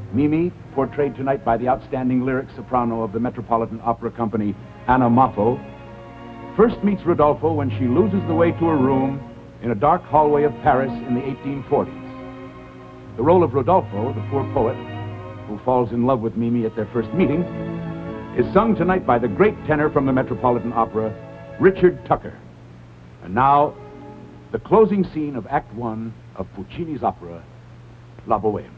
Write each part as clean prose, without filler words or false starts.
Mimi, portrayed tonight by the outstanding lyric soprano of the Metropolitan Opera Company, Anna Moffo, first meets Rodolfo when she loses the way to her room in a dark hallway of Paris in the 1840s. The role of Rodolfo, the poor poet, who falls in love with Mimi at their first meeting, is sung tonight by the great tenor from the Metropolitan Opera, Richard Tucker. And now, the closing scene of Act One of Puccini's opera, La Bohème.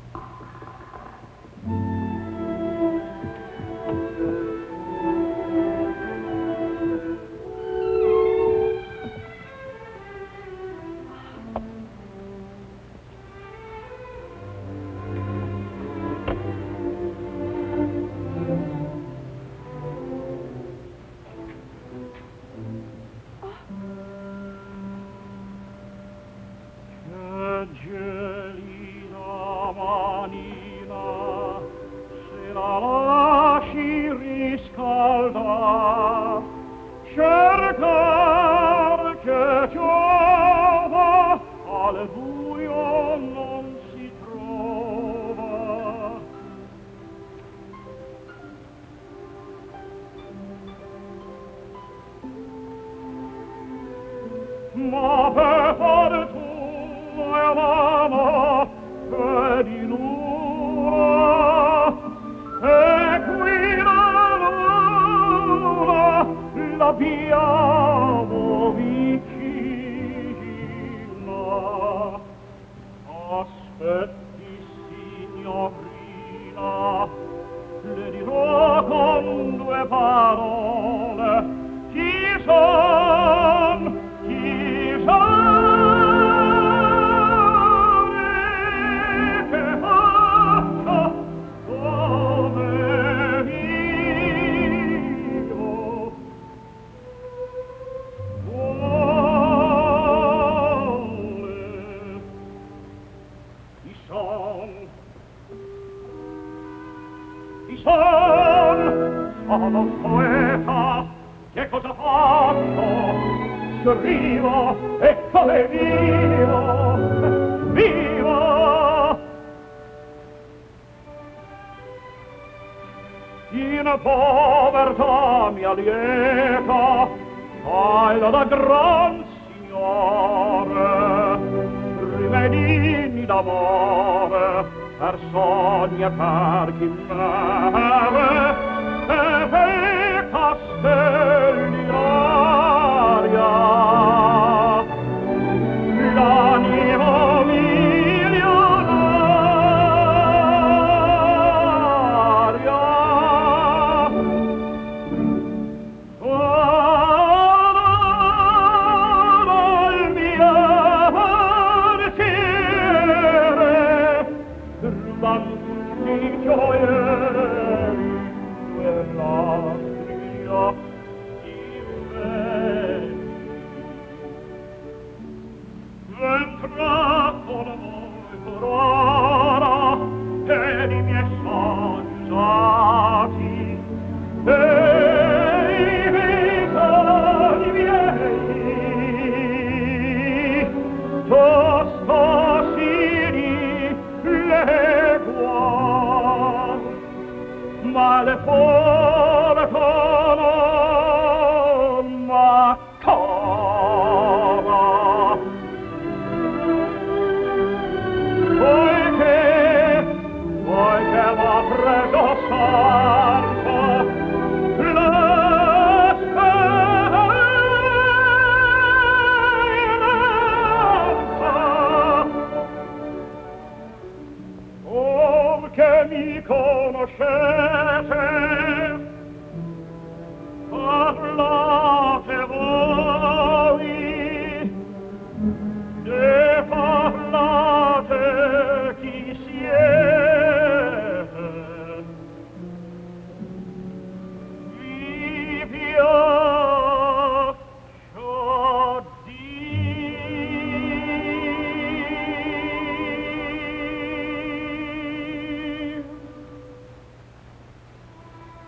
Ma per fortuna mamma che di luna e qui la luna l'abbiamo vicina. Aspetti signorina, le dirò con due parole chi son. Sono un poeta, che cosa faccio? Scrivo e come vivo, vivo! In povertà mia lieta, scioglie da gran signore, rimedini d'amore, per sogni e per chimere, e per castelli d'aria. L'animo milionaria. Dal mio quartiere, rubando gioielli, l'astria di veni. Ventra con voi corona e di miei sogni usati e i vicoli miei tostosini leguan, ma le pore sono macava. Poiché m'ha preso santo la speranza. Oh, che mi conoscete, parlate voi, e parlate chi siete. Vi piaccio dir.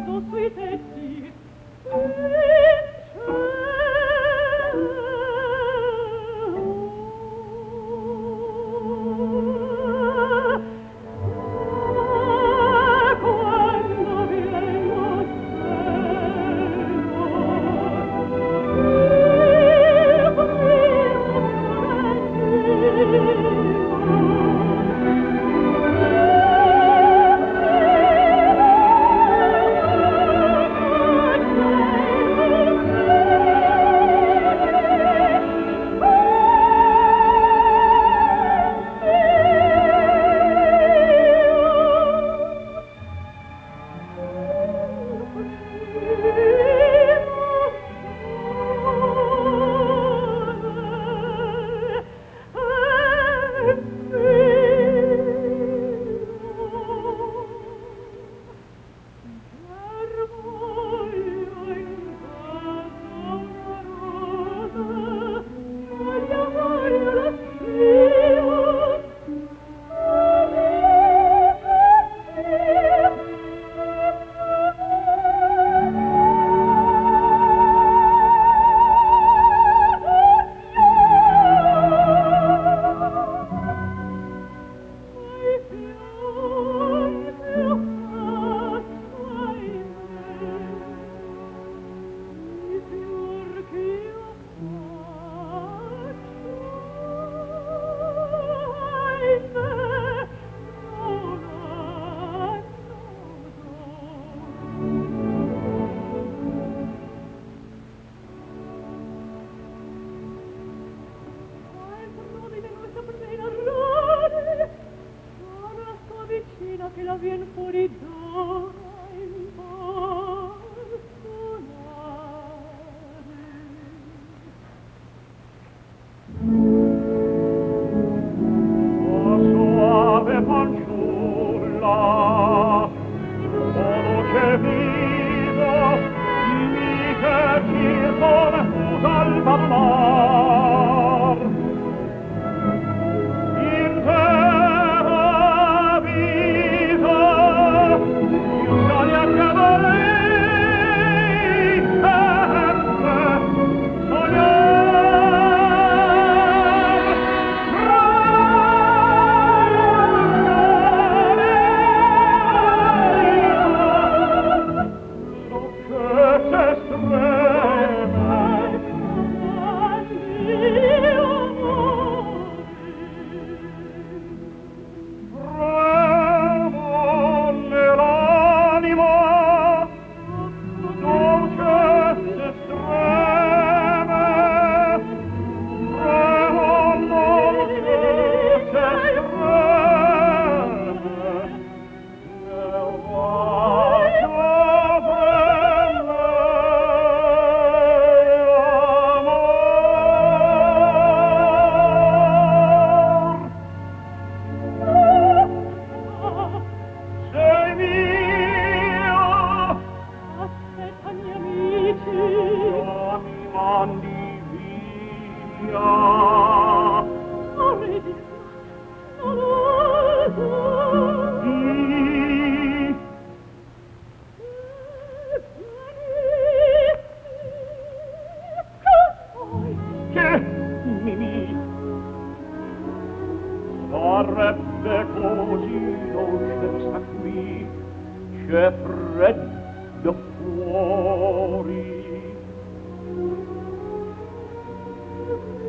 guardo sui tetti quando viene lo che la vien fuori d'ora in soave fanciulla, voce vivo, mi che circonfusa al parlar. Intera vita, Italia che vorrei sempre Vorrebbe così dolce sta qui, c'è freddo fuori.